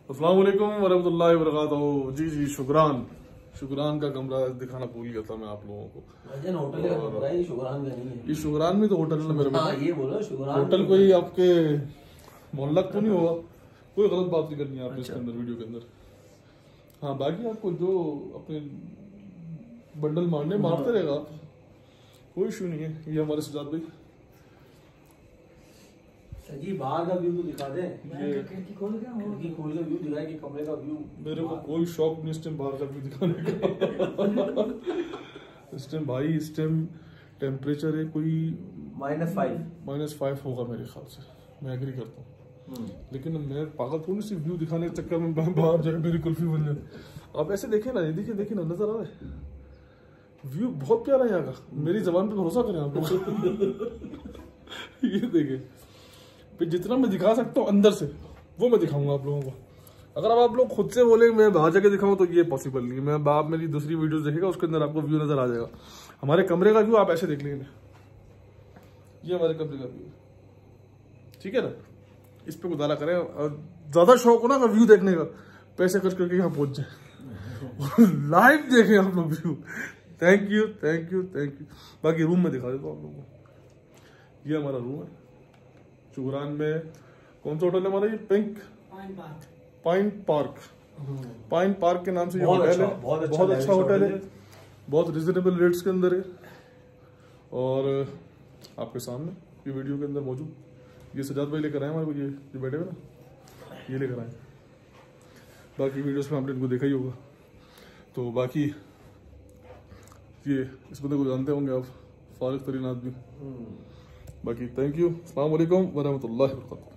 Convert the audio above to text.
अस्सलाम वालेकुम वरहमतुल्लाहि वबरकातुहू। जी जी शुक्रान का कमरा दिखाना भूल गया था मैं आप लोगों को। होटल का कमरा है, शुक्रान का नहीं है। ये शुक्रान में तो होटल है मेरे में। हाँ, ये बोलो शुक्रान होटल कोई आपके मोहल्ला तो नहीं होगा, कोई गलत बात नहीं करनी है आपने। अच्छा। इसके अंदर वीडियो के अंदर हाँ, बाकी आपको जो अपने बंडल मारते रहेगा आप, कोई इशू नहीं है। ये हमारे सजाद भाई जी बाहर का व्यू तो दिखा दे। खिड़की खोल के व्यू दिखाए कि कमरे का व्यू। मेरे को कोई शौक नहीं इस टाइम बाहर का व्यू दिखाने का। इस टाइम भाई, इस टाइम टेम्परेचर है कोई -5 होगा मेरे ख्याल से। मैं एग्री करता हूँ, लेकिन मैं पागल थोड़ी सी व्यू दिखाने के चक्कर में बाहर जाए मेरी कुल्फी बन जाए। आप ऐसे देखें ना, ये देखिए ना, नजर आ रहा है व्यू बहुत प्यारा है यहाँ का। मेरी जबान पे भरोसा करें आप लोग। ये देखें, फिर जितना मैं दिखा सकता हूँ अंदर से वो मैं दिखाऊंगा आप लोगों को। अगर अब आप लोग खुद से बोले मैं बाहर जाके दिखाऊं तो ये पॉसिबल नहीं है। मैं आप मेरी दूसरी वीडियोस देखेगा, उसके अंदर आपको व्यू नजर आ जाएगा। हमारे कमरे का व्यू आप ऐसे देख लेंगे, ये हमारे कमरे का व्यू, ठीक है ना। इस पे गुजारा करें, और ज्यादा शौक हो ना व्यू देखने का, पैसे खर्च करके यहाँ पहुंच जाए, लाइव देखें आप लोग view. Thank you thank you thank you. बाकी रूम में दिखा देता हूँ आप लोगों को। ये हमारा रूम है शुक्रान में। कौन सा होटल है हमारा? ये पाइन पार्क के नाम से ये होटल है। बहुत अच्छा होटल है, बहुत रिजनेबल रेट्स के अंदर है। और आपके सामने ये वीडियो के अंदर मौजूद ये सजाद भाई लेकर आए हमारे को। ये बैठे हुए ना, ये लेकर आए। बाकी वीडियोस में आपने इनको देखा ही होगा। तो बाकी ये इस बंदे को जानते होंगे आप, फारिग तरीन आदमी। बाकी थैंक यू, अस्सलाम वालेकुम वरहमतुल्लाहि वबरकातुहू।